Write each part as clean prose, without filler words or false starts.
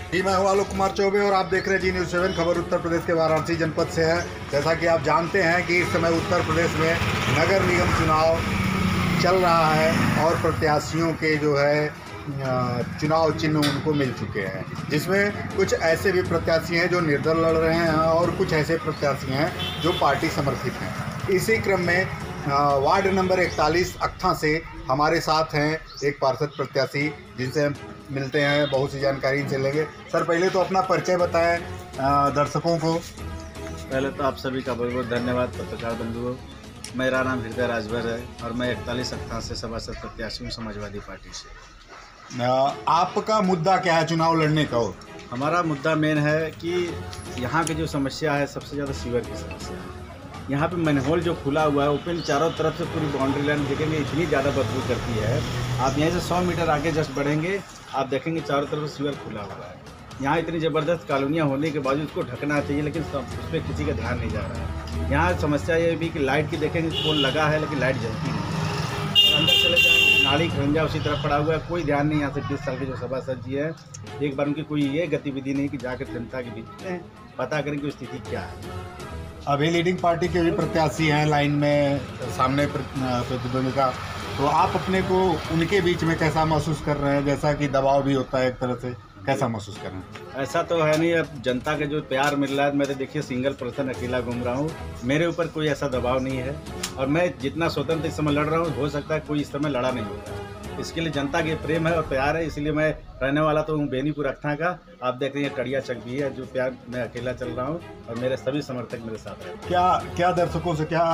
जी, मैं हूं आलोक कुमार चौबे और आप देख रहे हैं जी न्यूज़ 7 खबर उत्तर प्रदेश के वाराणसी जनपद से है। जैसा कि आप जानते हैं कि इस समय उत्तर प्रदेश में नगर निगम चुनाव चल रहा है और प्रत्याशियों के जो है चुनाव चिन्ह उनको मिल चुके हैं, जिसमें कुछ ऐसे भी प्रत्याशी हैं जो निर्दल लड़ रहे हैं और कुछ ऐसे प्रत्याशी हैं जो पार्टी समर्थित हैं। इसी क्रम में वार्ड नंबर 41 अक्था से हमारे साथ हैं एक पार्षद प्रत्याशी, जिनसे हम मिलते हैं, बहुत सी जानकारी इनसे लेंगे। सर, पहले तो अपना परिचय बताएं दर्शकों को। पहले तो आप सभी का बहुत बहुत धन्यवाद पत्रकार बंधुओं। मेरा नाम हृदय राजभर है और मैं 41 अक्था से सभासद प्रत्याशी हूँ समाजवादी पार्टी से। आपका मुद्दा क्या है चुनाव लड़ने का? हमारा मुद्दा मेन है कि यहाँ की जो समस्या है, सबसे ज़्यादा सीवर की समस्या है। यहाँ पे मैनहोल जो खुला हुआ है, ओपन चारों तरफ से पूरी बाउंड्री लाइन देखेंगे, इतनी ज़्यादा बदबू करती है। आप यहीं से 100 मीटर आगे जस्ट बढ़ेंगे, आप देखेंगे चारों तरफ सीवर खुला हुआ है। यहाँ इतनी ज़बरदस्त कॉलोनियाँ होने के बावजूद उसको ढकना चाहिए, लेकिन उस पर किसी का ध्यान नहीं जा रहा है। यहाँ समस्या ये भी कि लाइट की देखेंगे, पोल लगा है लेकिन लाइट जलती नहीं है। और अंदर चले जाएंगे, नाली खंजा उसी तरफ पड़ा हुआ है, कोई ध्यान नहीं। यहाँ से 20 साल के जो सभासद जी है, एक बार उनकी कोई ये गतिविधि नहीं कि जाकर जनता के बीच में पता करें कि स्थिति क्या है। अभी लीडिंग पार्टी के भी प्रत्याशी हैं लाइन में, सामने प्रतिद्वंदिता, तो आप अपने को उनके बीच में कैसा महसूस कर रहे हैं? जैसा कि दबाव भी होता है एक तरह से, कैसा महसूस कर रहे हैं? ऐसा तो है नहीं, अब जनता के जो प्यार मिल रहा है, मैं तो देखिए सिंगल पर्सन अकेला घूम रहा हूँ, मेरे ऊपर कोई ऐसा दबाव नहीं है और मैं जितना स्वतंत्र इस समय लड़ रहा हूँ, हो सकता है कोई इस समय लड़ा नहीं होता। इसके लिए जनता के प्रेम है और प्यार है, इसलिए मैं रहने वाला तो हूँ बेनीपुर अक्था का। आप देख रहे हैं कड़िया चक भी है, जो प्यार मैं अकेला चल रहा हूँ और मेरे सभी समर्थक मेरे साथ हैं। क्या दर्शकों से, क्या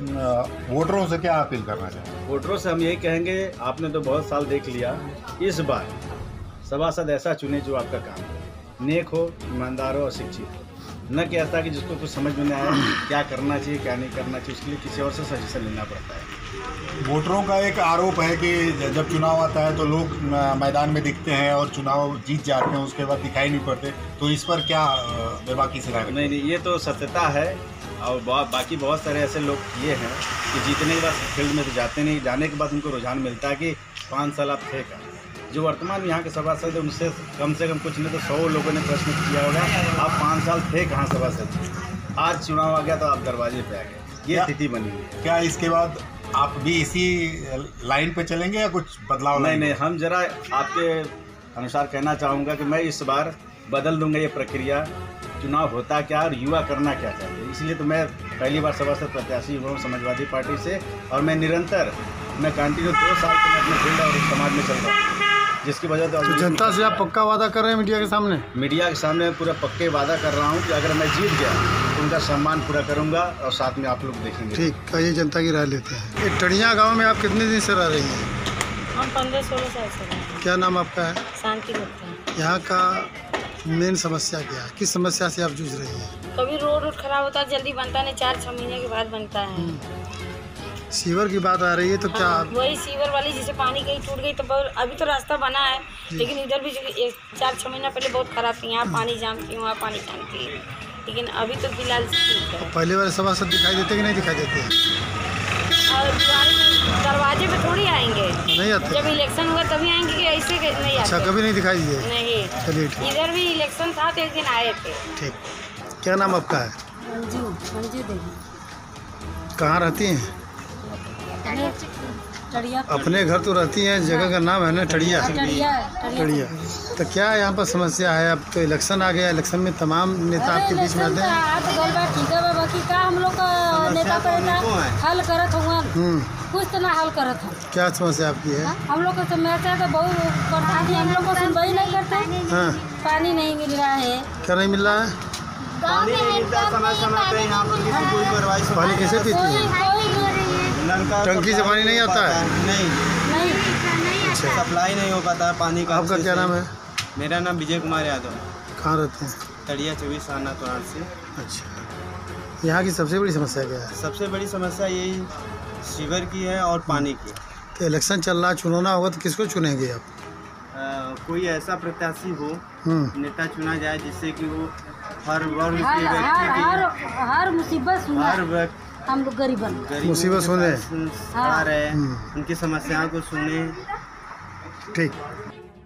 वोटरों से क्या अपील करना चाहिए? वोटरों से हम यही कहेंगे, आपने तो बहुत साल देख लिया, इस बार सभासद ऐसा चुने जो आपका काम हो, नेक हो, ईमानदार हो और शिक्षित हो, न कि ऐसा कि जिसको कुछ समझ में नहीं आया क्या करना चाहिए क्या नहीं करना चाहिए, उसके लिए किसी और से सजेशन लेना पड़ता है। वोटरों का एक आरोप है कि जब चुनाव आता है तो लोग मैदान में दिखते हैं और चुनाव जीत जाते हैं, उसके बाद दिखाई नहीं पड़ते, तो इस पर क्या बेबाकी से राय? नहीं, ये तो सत्यता है और बाकी बहुत सारे ऐसे लोग ये हैं कि जीतने के बाद फील्ड में तो जाते नहीं, जाने के बाद उनको रुझान मिलता है कि 5 साल आप थे का। जो वर्तमान यहाँ के सभासद है, उनसे कम से कम कुछ नहीं तो 100 लोगों ने प्रश्न किया होगा, आप 5 साल थे कहाँ सभासद? आज चुनाव आ गया तो आप दरवाजे पे आ गए, ये स्थिति बनी हुई है। क्या इसके बाद आप भी इसी लाइन पे चलेंगे या कुछ बदलाव? नहीं, हम जरा आपके अनुसार कहना चाहूँगा कि मैं इस बार बदल दूंगा ये प्रक्रिया। चुनाव होता क्या और युवा करना क्या चाहते हैं, इसलिए तो मैं पहली बार सभासद प्रत्याशी हुआ हूँ समाजवादी पार्टी से और मैं कंटिन्यू 2 साल से मैं अपने फील्ड और समाज में चल रहा हूँ, जिसकी वजह से तो जनता से आप पक्का वादा कर रहे हैं मीडिया के सामने? मीडिया के सामने पूरा पक्के वादा कर रहा हूँ कि अगर मैं जीत गया तो उनका सम्मान पूरा करूँगा और साथ में आप लोग देखेंगे। ठीक, कहिए जनता की राय लेते हैं। ये टड़िया गांव में आप कितने दिन से रह रही हैं? हम 15-16 साल से रहे हैं। क्या नाम आपका है? शांति गुप्ता है। यहाँ का मेन समस्या क्या है, किस समस्या से आप जूझ रही हैं? कभी रोड खराब होता है, जल्दी बनता नहीं, 4-6 महीने के बाद बनता है। सीवर की बात आ रही है तो क्या? वही सीवर वाली, जिसे पानी कहीं टूट गई तो अभी तो रास्ता बना है, लेकिन इधर भी 4-6 महीना पहले बहुत खराब थी। यहाँ पानी जाम थी, वहाँ पानी जाम थी, लेकिन अभी तो फिलहाल ठीक है। पहले वाले सभासद दिखाई देते कि नहीं दिखाई देते? और दरवाजे पे थोड़ी आएंगे, नहीं आते? जब इलेक्शन हुआ तभी आएंगे कि ऐसे नहीं आते? अच्छा, कभी नहीं दिखाई दिए? नहीं। चलिए ठीक। इधर भी इलेक्शन था तो एक दिन आए थे। ठीक, क्या नाम आपका है? मंजू देवी। कहाँ रहती हैं? टड़िया। अपने घर तो रहती हैं, जगह का नाम है ना टड़िया? टड़िया। तो क्या यहाँ पर समस्या है? अब तो इलेक्शन आ गया, इलेक्शन में तमाम नेता आपके बीच में आते हैं। हम लोग का नेता हल करत हुआ, कुछ तो ना हल करत हो। क्या समस्या आपकी है? हम लोग को समस्या तो बहुत परेशानी, हम लोग को सुनवाई नहीं करते। हाँ। पानी नहीं मिल रहा है। क्या नहीं मिल रहा है? पानी नहीं मिलता समय पे, यहाँ पर किसी कोई कार्रवाई। पानी कैसे पीती है? टंकी से पानी नहीं आता है? नहीं, अच्छा, सप्लाई नहीं हो पाता है पानी का। आपका क्या नाम है? मेरा नाम विजय कुमार यादव। कहाँ रहते हैं? टड़िया 24 थाना तोराड़ से। अच्छा, यहाँ की सबसे बड़ी समस्या क्या है? सबसे बड़ी समस्या यही सीवर की है और पानी की। तो इलेक्शन चल रहा, चुनाना होगा तो किसको चुनेंगे आप? कोई ऐसा प्रत्याशी हो, नेता चुना जाए जिससे कि वो हर वर्ग के व्यक्ति हर मुसीबत सुने, हर व्यक्ति हम लोग गरीब मुसीबत सुने, आ रहे हैं, उनकी समस्याओं को सुने। ठीक।